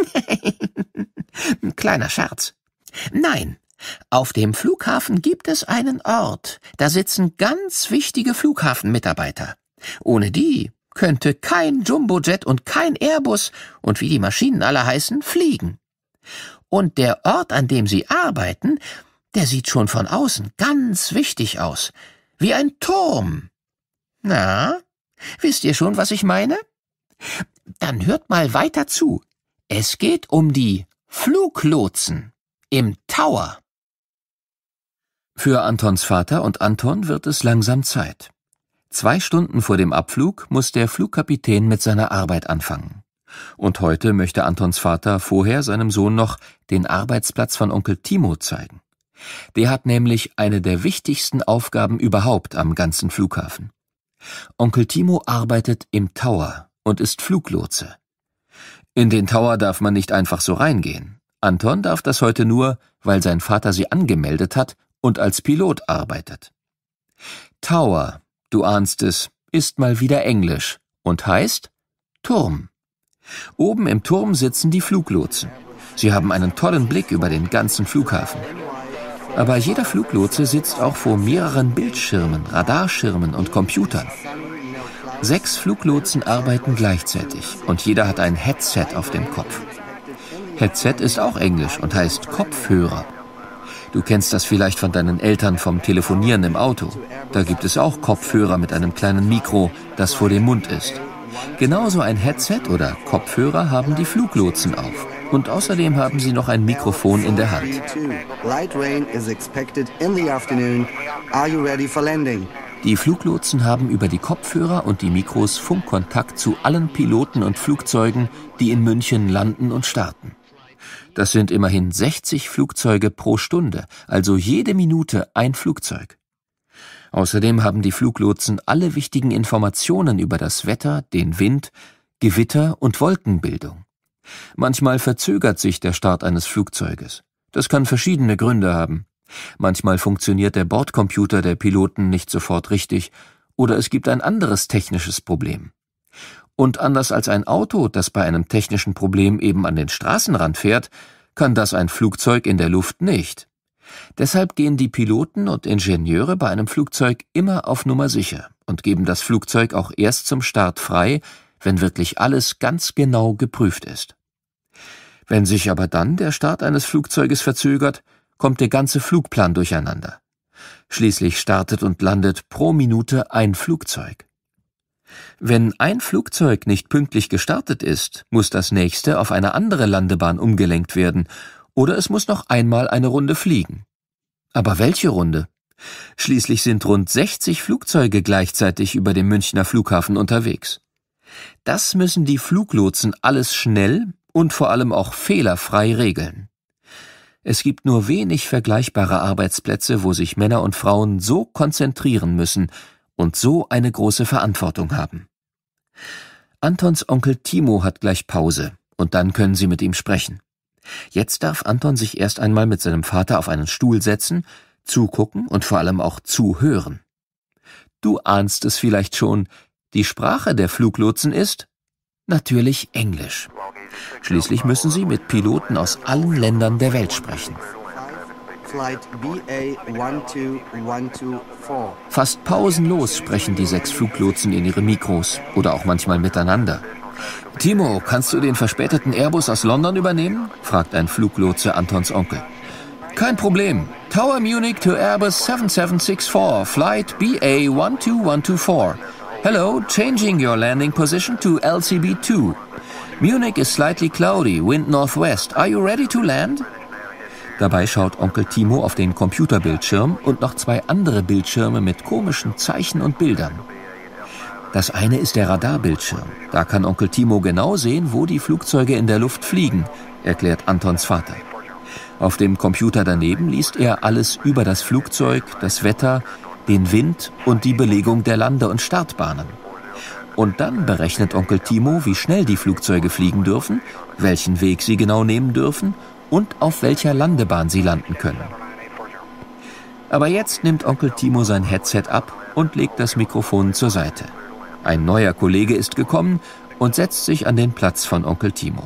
B: Kleiner Scherz. Nein, auf dem Flughafen gibt es einen Ort, da sitzen ganz wichtige Flughafenmitarbeiter. Ohne die könnte kein Jumbojet und kein Airbus und wie die Maschinen alle heißen, fliegen. Und der Ort, an dem sie arbeiten, der sieht schon von außen ganz wichtig aus, wie ein Turm. Na, wisst ihr schon, was ich meine? Dann hört mal weiter zu. Es geht um die Fluglotsen im Tower.
A: Für Antons Vater und Anton wird es langsam Zeit. 2 Stunden vor dem Abflug muss der Flugkapitän mit seiner Arbeit anfangen. Und heute möchte Antons Vater vorher seinem Sohn noch den Arbeitsplatz von Onkel Timo zeigen. Der hat nämlich eine der wichtigsten Aufgaben überhaupt am ganzen Flughafen. Onkel Timo arbeitet im Tower und ist Fluglotse. In den Tower darf man nicht einfach so reingehen. Anton darf das heute nur, weil sein Vater sie angemeldet hat und als Pilot arbeitet. Tower, du ahnst es, ist mal wieder Englisch und heißt Turm. Oben im Turm sitzen die Fluglotsen. Sie haben einen tollen Blick über den ganzen Flughafen. Aber jeder Fluglotse sitzt auch vor mehreren Bildschirmen, Radarschirmen und Computern. 6 Fluglotsen arbeiten gleichzeitig und jeder hat ein Headset auf dem Kopf. Headset ist auch Englisch und heißt Kopfhörer. Du kennst das vielleicht von deinen Eltern vom Telefonieren im Auto. Da gibt es auch Kopfhörer mit einem kleinen Mikro, das vor dem Mund ist. Genauso ein Headset oder Kopfhörer haben die Fluglotsen auf. Und außerdem haben sie noch ein Mikrofon in der Hand. Die Fluglotsen haben über die Kopfhörer und die Mikros Funkkontakt zu allen Piloten und Flugzeugen, die in München landen und starten. Das sind immerhin 60 Flugzeuge pro Stunde, also jede Minute ein Flugzeug. Außerdem haben die Fluglotsen alle wichtigen Informationen über das Wetter, den Wind, Gewitter und Wolkenbildung. Manchmal verzögert sich der Start eines Flugzeuges. Das kann verschiedene Gründe haben. Manchmal funktioniert der Bordcomputer der Piloten nicht sofort richtig oder es gibt ein anderes technisches Problem. Und anders als ein Auto, das bei einem technischen Problem eben an den Straßenrand fährt, kann das ein Flugzeug in der Luft nicht. Deshalb gehen die Piloten und Ingenieure bei einem Flugzeug immer auf Nummer sicher und geben das Flugzeug auch erst zum Start frei, wenn wirklich alles ganz genau geprüft ist. Wenn sich aber dann der Start eines Flugzeuges verzögert, kommt der ganze Flugplan durcheinander. Schließlich startet und landet pro Minute ein Flugzeug. Wenn ein Flugzeug nicht pünktlich gestartet ist, muss das nächste auf eine andere Landebahn umgelenkt werden oder es muss noch einmal eine Runde fliegen. Aber welche Runde? Schließlich sind rund 60 Flugzeuge gleichzeitig über dem Münchner Flughafen unterwegs. Das müssen die Fluglotsen alles schnell und vor allem auch fehlerfrei regeln. Es gibt nur wenig vergleichbare Arbeitsplätze, wo sich Männer und Frauen so konzentrieren müssen und so eine große Verantwortung haben. Antons Onkel Timo hat gleich Pause, und dann können sie mit ihm sprechen. Jetzt darf Anton sich erst einmal mit seinem Vater auf einen Stuhl setzen, zugucken und vor allem auch zuhören. Du ahnst es vielleicht schon, die Sprache der Fluglotsen ist natürlich Englisch. Schließlich müssen sie mit Piloten aus allen Ländern der Welt sprechen. Fast pausenlos sprechen die 6 Fluglotsen in ihre Mikros oder auch manchmal miteinander. »Timo, kannst du den verspäteten Airbus aus London übernehmen?« fragt ein Fluglotse Antons Onkel. »Kein Problem. Tower Munich to Airbus 7764, Flight BA 12124. Hello, changing your landing position to LCB2. Munich is slightly cloudy, wind northwest. Are you ready to land?« Dabei schaut Onkel Timo auf den Computerbildschirm und noch 2 andere Bildschirme mit komischen Zeichen und Bildern. Das eine ist der Radarbildschirm. Da kann Onkel Timo genau sehen, wo die Flugzeuge in der Luft fliegen, erklärt Antons Vater. Auf dem Computer daneben liest er alles über das Flugzeug, das Wetter, den Wind und die Belegung der Lande- und Startbahnen. Und dann berechnet Onkel Timo, wie schnell die Flugzeuge fliegen dürfen, welchen Weg sie genau nehmen dürfen und auf welcher Landebahn sie landen können. Aber jetzt nimmt Onkel Timo sein Headset ab und legt das Mikrofon zur Seite. Ein neuer Kollege ist gekommen und setzt sich an den Platz von Onkel Timo.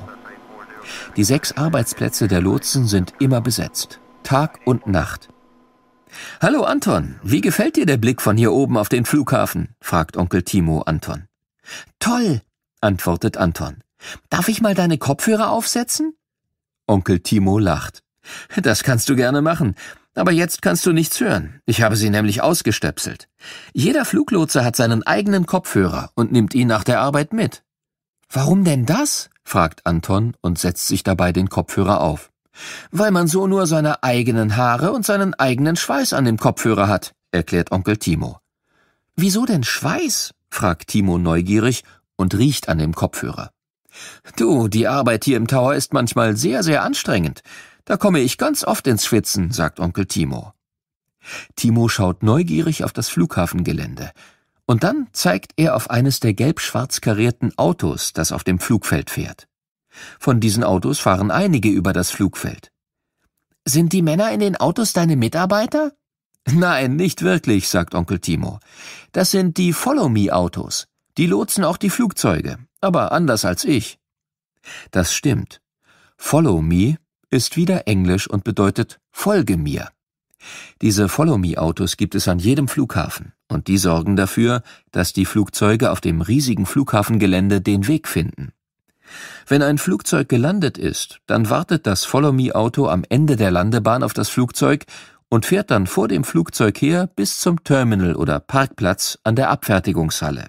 A: Die 6 Arbeitsplätze der Lotsen sind immer besetzt, Tag und Nacht. »Hallo Anton, wie gefällt dir der Blick von hier oben auf den Flughafen?« fragt Onkel Timo Anton.
B: »Toll«, antwortet Anton. »Darf ich mal deine Kopfhörer aufsetzen?«
A: Onkel Timo lacht. »Das kannst du gerne machen, aber jetzt kannst du nichts hören. Ich habe sie nämlich ausgestöpselt. Jeder Fluglotse hat seinen eigenen Kopfhörer und nimmt ihn nach der Arbeit mit.«
B: »Warum denn das?«
A: fragt Anton und setzt sich dabei den Kopfhörer auf.
B: »Weil man so nur seine eigenen Haare und seinen eigenen Schweiß an dem Kopfhörer hat«, erklärt Onkel Timo.
A: »Wieso denn Schweiß?« fragt Timo neugierig und riecht an dem Kopfhörer. »Du, die Arbeit hier im Tower ist manchmal sehr, sehr anstrengend. Da komme ich ganz oft ins Schwitzen«, sagt Onkel Timo. Timo schaut neugierig auf das Flughafengelände. Und dann zeigt er auf eines der gelb-schwarz karierten Autos, das auf dem Flugfeld fährt. Von diesen Autos fahren einige über das Flugfeld.
B: »Sind die Männer in den Autos deine Mitarbeiter?«
A: »Nein, nicht wirklich«, sagt Onkel Timo. »Das sind die Follow-Me-Autos. Die lotsen auch die Flugzeuge, aber anders als ich.« Das stimmt. Follow Me ist wieder Englisch und bedeutet »Folge mir«. Diese Follow-Me-Autos gibt es an jedem Flughafen und die sorgen dafür, dass die Flugzeuge auf dem riesigen Flughafengelände den Weg finden. Wenn ein Flugzeug gelandet ist, dann wartet das Follow-Me-Auto am Ende der Landebahn auf das Flugzeug und fährt dann vor dem Flugzeug her bis zum Terminal oder Parkplatz an der Abfertigungshalle.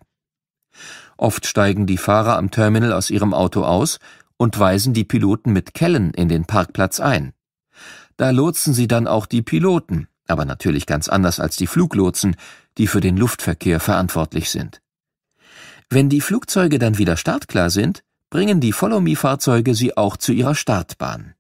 A: Oft steigen die Fahrer am Terminal aus ihrem Auto aus und weisen die Piloten mit Kellen in den Parkplatz ein. Da lotsen sie dann auch die Piloten, aber natürlich ganz anders als die Fluglotsen, die für den Luftverkehr verantwortlich sind. Wenn die Flugzeuge dann wieder startklar sind, bringen die Follow-Me-Fahrzeuge sie auch zu ihrer Startbahn.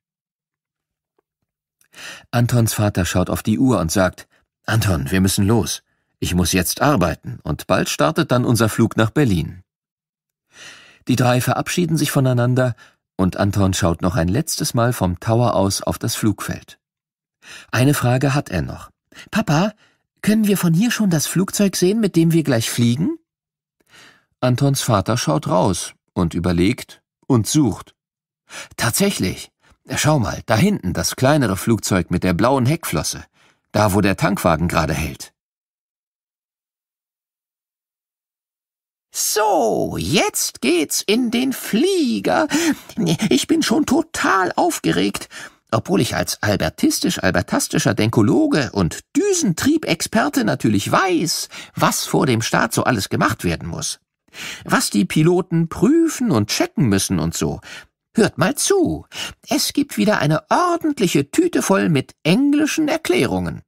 A: Antons Vater schaut auf die Uhr und sagt, »Anton, wir müssen los. Ich muss jetzt arbeiten und bald startet dann unser Flug nach Berlin.« Die 3 verabschieden sich voneinander und Anton schaut noch ein letztes Mal vom Tower aus auf das Flugfeld. Eine Frage hat er noch.
B: »Papa, können wir von hier schon das Flugzeug sehen, mit dem wir gleich fliegen?«
A: Antons Vater schaut raus und überlegt und sucht. »Tatsächlich. Schau mal, da hinten das kleinere Flugzeug mit der blauen Heckflosse. Da, wo der Tankwagen gerade hält.«
B: »So, jetzt geht's in den Flieger. Ich bin schon total aufgeregt, obwohl ich als albertastischer Denkologe und Düsentriebexperte natürlich weiß, was vor dem Start so alles gemacht werden muss. Was die Piloten prüfen und checken müssen und so. Hört mal zu, es gibt wieder eine ordentliche Tüte voll mit englischen Erklärungen.«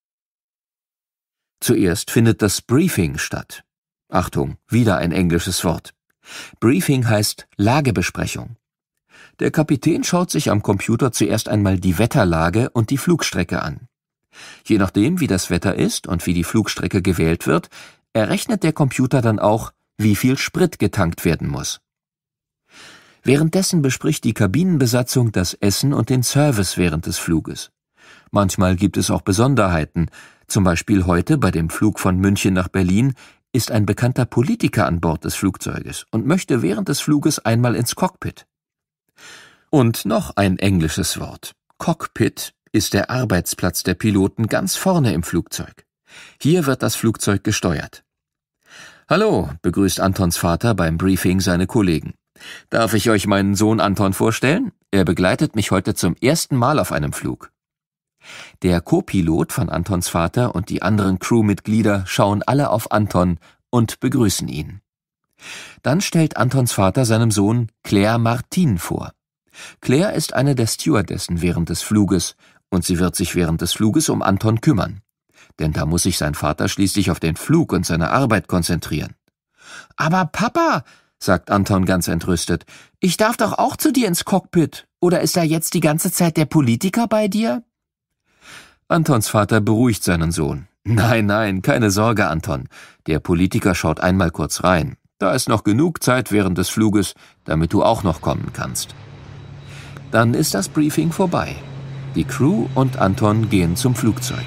A: Zuerst findet das Briefing statt. Achtung, wieder ein englisches Wort. Briefing heißt Lagebesprechung. Der Kapitän schaut sich am Computer zuerst einmal die Wetterlage und die Flugstrecke an. Je nachdem, wie das Wetter ist und wie die Flugstrecke gewählt wird, errechnet der Computer dann auch, wie viel Sprit getankt werden muss. Währenddessen bespricht die Kabinenbesatzung das Essen und den Service während des Fluges. Manchmal gibt es auch Besonderheiten. Zum Beispiel heute bei dem Flug von München nach Berlin ist ein bekannter Politiker an Bord des Flugzeuges und möchte während des Fluges einmal ins Cockpit. Und noch ein englisches Wort. Cockpit ist der Arbeitsplatz der Piloten ganz vorne im Flugzeug. Hier wird das Flugzeug gesteuert. »Hallo«, begrüßt Antons Vater beim Briefing seine Kollegen. »Darf ich euch meinen Sohn Anton vorstellen? Er begleitet mich heute zum ersten Mal auf einem Flug.« Der Co-Pilot von Antons Vater und die anderen Crewmitglieder schauen alle auf Anton und begrüßen ihn. Dann stellt Antons Vater seinem Sohn Claire Martin vor. Claire ist eine der Stewardessen während des Fluges und sie wird sich während des Fluges um Anton kümmern. Denn da muss sich sein Vater schließlich auf den Flug und seine Arbeit konzentrieren. »Aber Papa«, sagt Anton ganz entrüstet, »ich darf doch auch zu dir ins Cockpit. Oder ist da jetzt die ganze Zeit der Politiker bei dir?« Antons Vater beruhigt seinen Sohn. »Nein, nein, keine Sorge, Anton. Der Politiker schaut einmal kurz rein. Da ist noch genug Zeit während des Fluges, damit du auch noch kommen kannst.« Dann ist das Briefing vorbei. Die Crew und Anton gehen zum Flugzeug.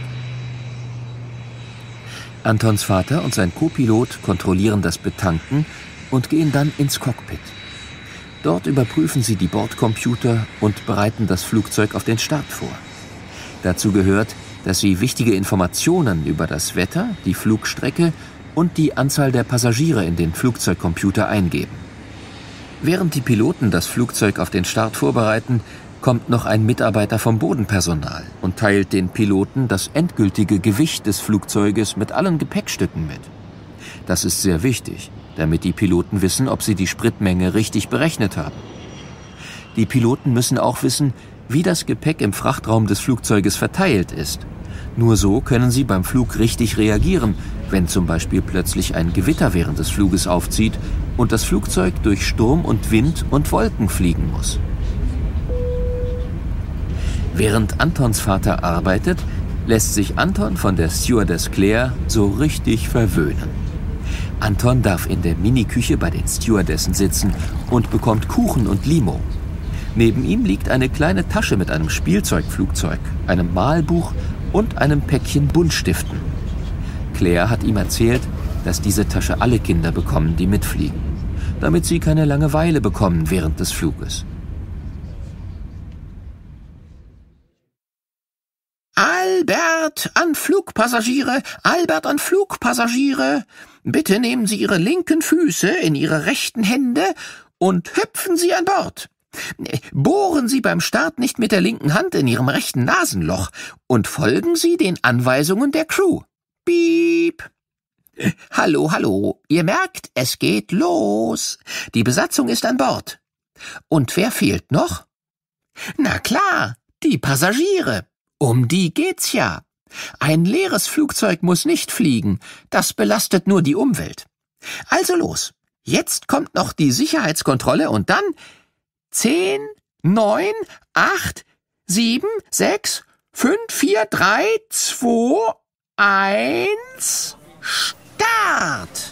A: Antons Vater und sein Co-Pilot kontrollieren das Betanken und gehen dann ins Cockpit. Dort überprüfen sie die Bordcomputer und bereiten das Flugzeug auf den Start vor. Dazu gehört, dass sie wichtige Informationen über das Wetter, die Flugstrecke und die Anzahl der Passagiere in den Flugzeugcomputer eingeben. Während die Piloten das Flugzeug auf den Start vorbereiten, kommt noch ein Mitarbeiter vom Bodenpersonal und teilt den Piloten das endgültige Gewicht des Flugzeuges mit allen Gepäckstücken mit. Das ist sehr wichtig, damit die Piloten wissen, ob sie die Spritmenge richtig berechnet haben. Die Piloten müssen auch wissen, wie das Gepäck im Frachtraum des Flugzeuges verteilt ist. Nur so können sie beim Flug richtig reagieren, wenn zum Beispiel plötzlich ein Gewitter während des Fluges aufzieht und das Flugzeug durch Sturm und Wind und Wolken fliegen muss. Während Antons Vater arbeitet, lässt sich Anton von der Stewardess Claire so richtig verwöhnen. Anton darf in der Miniküche bei den Stewardessen sitzen und bekommt Kuchen und Limo. Neben ihm liegt eine kleine Tasche mit einem Spielzeugflugzeug, einem Malbuch und einem Päckchen Buntstiften. Claire hat ihm erzählt, dass diese Tasche alle Kinder bekommen, die mitfliegen, damit sie keine Langeweile bekommen während des Fluges.
B: »Albert an Flugpassagiere, Albert an Flugpassagiere! Bitte nehmen Sie Ihre linken Füße in Ihre rechten Hände und hüpfen Sie an Bord. Bohren Sie beim Start nicht mit der linken Hand in Ihrem rechten Nasenloch und folgen Sie den Anweisungen der Crew. Piep! Hallo, hallo, ihr merkt, es geht los. Die Besatzung ist an Bord. Und wer fehlt noch? Na klar, die Passagiere. Um die geht's ja. Ein leeres Flugzeug muss nicht fliegen, das belastet nur die Umwelt. Also los, jetzt kommt noch die Sicherheitskontrolle und dann 10, 9, 8, 7, 6, 5, 4, 3, 2, 1, Start!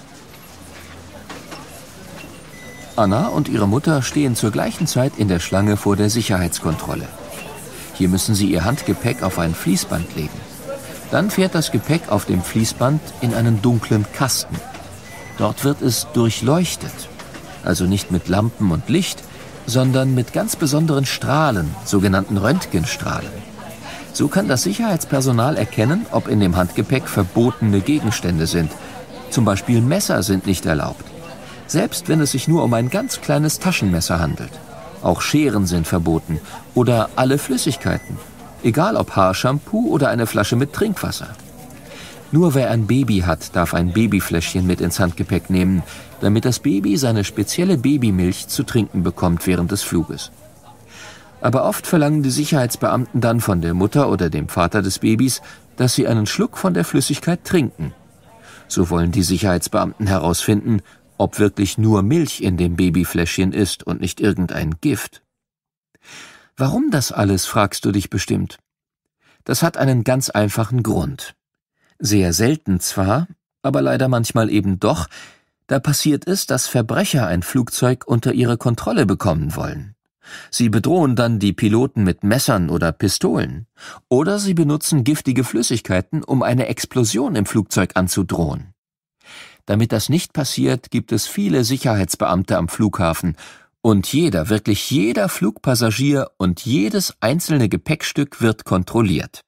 A: Anna und ihre Mutter stehen zur gleichen Zeit in der Schlange vor der Sicherheitskontrolle. Hier müssen sie ihr Handgepäck auf ein Fließband legen. Dann fährt das Gepäck auf dem Fließband in einen dunklen Kasten. Dort wird es durchleuchtet, also nicht mit Lampen und Licht, sondern mit ganz besonderen Strahlen, sogenannten Röntgenstrahlen. So kann das Sicherheitspersonal erkennen, ob in dem Handgepäck verbotene Gegenstände sind. Zum Beispiel Messer sind nicht erlaubt, selbst wenn es sich nur um ein ganz kleines Taschenmesser handelt. Auch Scheren sind verboten oder alle Flüssigkeiten, egal ob Haarshampoo oder eine Flasche mit Trinkwasser. Nur wer ein Baby hat, darf ein Babyfläschchen mit ins Handgepäck nehmen, damit das Baby seine spezielle Babymilch zu trinken bekommt während des Fluges. Aber oft verlangen die Sicherheitsbeamten dann von der Mutter oder dem Vater des Babys, dass sie einen Schluck von der Flüssigkeit trinken. So wollen die Sicherheitsbeamten herausfinden, ob wirklich nur Milch in dem Babyfläschchen ist und nicht irgendein Gift. Warum das alles, fragst du dich bestimmt. Das hat einen ganz einfachen Grund. Sehr selten zwar, aber leider manchmal eben doch, Da passiert es, dass Verbrecher ein Flugzeug unter ihre Kontrolle bekommen wollen. Sie bedrohen dann die Piloten mit Messern oder Pistolen. Oder sie benutzen giftige Flüssigkeiten, um eine Explosion im Flugzeug anzudrohen. Damit das nicht passiert, gibt es viele Sicherheitsbeamte am Flughafen und wirklich jeder Flugpassagier und jedes einzelne Gepäckstück wird kontrolliert.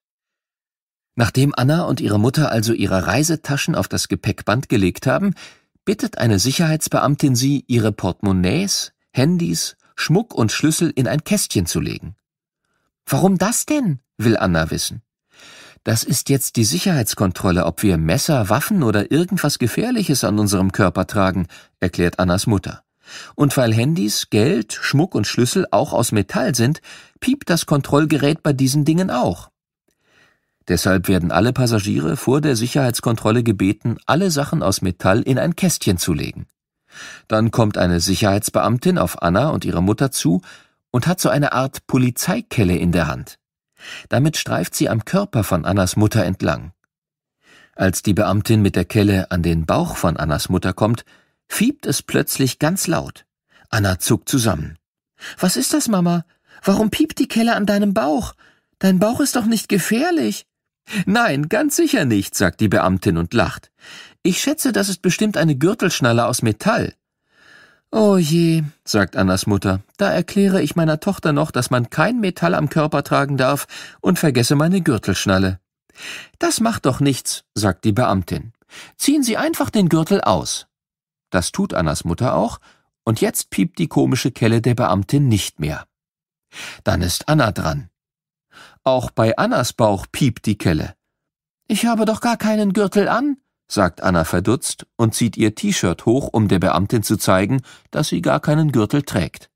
A: Nachdem Anna und ihre Mutter also ihre Reisetaschen auf das Gepäckband gelegt haben, bittet eine Sicherheitsbeamtin sie, ihre Portemonnaies, Handys, Schmuck und Schlüssel in ein Kästchen zu legen. »Warum das denn?« will Anna wissen. »Das ist jetzt die Sicherheitskontrolle, ob wir Messer, Waffen oder irgendwas Gefährliches an unserem Körper tragen«, erklärt Annas Mutter. »Und weil Handys, Geld, Schmuck und Schlüssel auch aus Metall sind, piept das Kontrollgerät bei diesen Dingen auch.« Deshalb werden alle Passagiere vor der Sicherheitskontrolle gebeten, alle Sachen aus Metall in ein Kästchen zu legen. Dann kommt eine Sicherheitsbeamtin auf Anna und ihre Mutter zu und hat so eine Art Polizeikelle in der Hand. Damit streift sie am Körper von Annas Mutter entlang. Als die Beamtin mit der Kelle an den Bauch von Annas Mutter kommt, fiebt es plötzlich ganz laut. Anna zuckt zusammen. »Was ist das, Mama? Warum piept die Kelle an deinem Bauch? Dein Bauch ist doch nicht gefährlich.« »Nein, ganz sicher nicht«, sagt die Beamtin und lacht. »Ich schätze, das ist bestimmt eine Gürtelschnalle aus Metall.« »Oh je«, sagt Annas Mutter, »da erkläre ich meiner Tochter noch, dass man kein Metall am Körper tragen darf und vergesse meine Gürtelschnalle.« »Das macht doch nichts«, sagt die Beamtin. »Ziehen Sie einfach den Gürtel aus.« Das tut Annas Mutter auch, und jetzt piept die komische Kelle der Beamtin nicht mehr. Dann ist Anna dran. Auch bei Annas Bauch piept die Kelle. »Ich habe doch gar keinen Gürtel an«, sagt Anna verdutzt und zieht ihr T-Shirt hoch, um der Beamtin zu zeigen, dass sie gar keinen Gürtel trägt.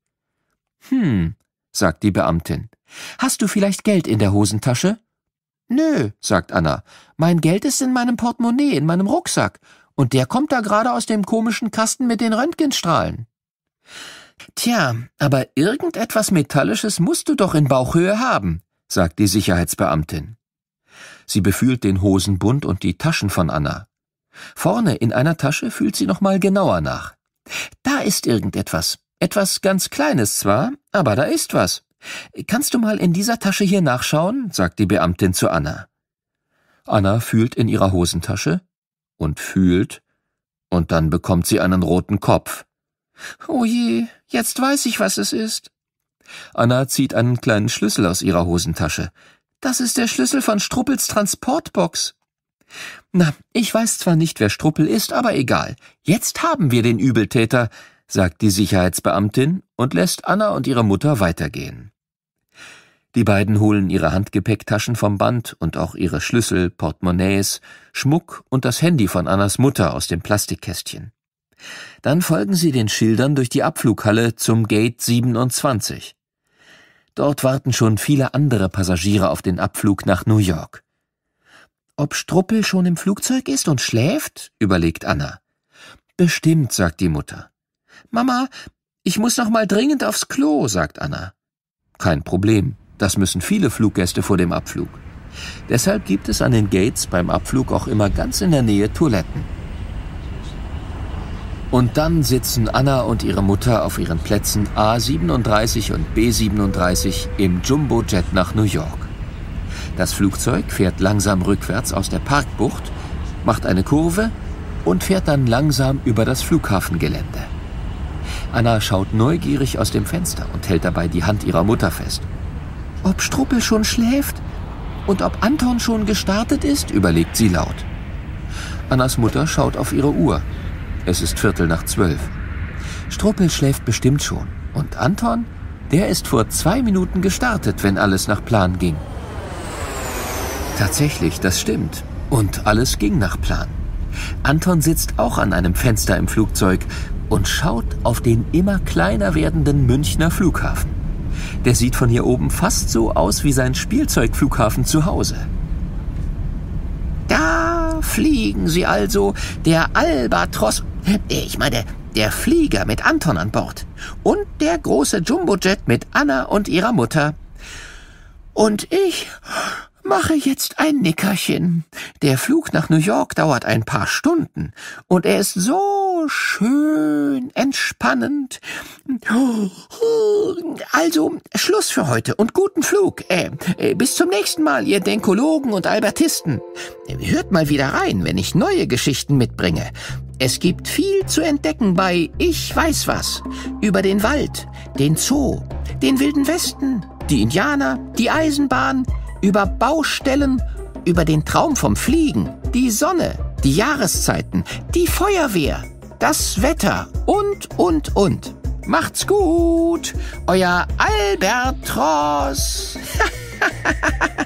A: Sagt die Beamtin. »Hast du vielleicht Geld in der Hosentasche?« »Nö«, sagt Anna, »mein Geld ist in meinem Portemonnaie, in meinem Rucksack, und der kommt da gerade aus dem komischen Kasten mit den Röntgenstrahlen.« »Tja, aber irgendetwas Metallisches musst du doch in Bauchhöhe haben«, sagt die Sicherheitsbeamtin. Sie befühlt den Hosenbund und die Taschen von Anna. Vorne in einer Tasche fühlt sie noch mal genauer nach. Da ist irgendetwas. Etwas ganz Kleines zwar, aber da ist was. »Kannst du mal in dieser Tasche hier nachschauen?«, sagt die Beamtin zu Anna. Anna fühlt in ihrer Hosentasche und fühlt, und dann bekommt sie einen roten Kopf. »Oh je, jetzt weiß ich, was es ist.« Anna zieht einen kleinen Schlüssel aus ihrer Hosentasche. »Das ist der Schlüssel von Struppels Transportbox.« »Na, ich weiß zwar nicht, wer Struppel ist, aber egal. Jetzt haben wir den Übeltäter«, sagt die Sicherheitsbeamtin und lässt Anna und ihre Mutter weitergehen. Die beiden holen ihre Handgepäcktaschen vom Band und auch ihre Schlüssel, Portemonnaies, Schmuck und das Handy von Annas Mutter aus dem Plastikkästchen. Dann folgen sie den Schildern durch die Abflughalle zum Gate 27. Dort warten schon viele andere Passagiere auf den Abflug nach New York. »Ob Struppel schon im Flugzeug ist und schläft?«, überlegt Anna. »Bestimmt«, sagt die Mutter. »Mama, ich muss noch mal dringend aufs Klo«, sagt Anna. »Kein Problem, das müssen viele Fluggäste vor dem Abflug. Deshalb gibt es an den Gates beim Abflug auch immer ganz in der Nähe Toiletten.« Und dann sitzen Anna und ihre Mutter auf ihren Plätzen A37 und B37 im Jumbojet nach New York. Das Flugzeug fährt langsam rückwärts aus der Parkbucht, macht eine Kurve und fährt dann langsam über das Flughafengelände. Anna schaut neugierig aus dem Fenster und hält dabei die Hand ihrer Mutter fest. »Ob Struppel schon schläft? Und ob Anton schon gestartet ist?«, überlegt sie laut. Annas Mutter schaut auf ihre Uhr. Es ist 11:15. Struppel schläft bestimmt schon. Und Anton, der ist vor 2 Minuten gestartet, wenn alles nach Plan ging. Tatsächlich, das stimmt. Und alles ging nach Plan. Anton sitzt auch an einem Fenster im Flugzeug und schaut auf den immer kleiner werdenden Münchner Flughafen. Der sieht von hier oben fast so aus wie sein Spielzeugflughafen zu Hause.
B: Da fliegen sie also, der Albatros, der Flieger mit Anton an Bord und der große Jumbojet mit Anna und ihrer Mutter. Und ich mache jetzt ein Nickerchen. Der Flug nach New York dauert ein paar Stunden und er ist so so schön entspannend. Also, Schluss für heute und guten Flug. Bis zum nächsten Mal, ihr Denkologen und Albertisten. Hört mal wieder rein, wenn ich neue Geschichten mitbringe. Es gibt viel zu entdecken bei Ich weiß was. Über den Wald, den Zoo, den Wilden Westen, die Indianer, die Eisenbahn, über Baustellen, über den Traum vom Fliegen, die Sonne, die Jahreszeiten, die Feuerwehr, das Wetter und. Macht's gut, euer Albatros.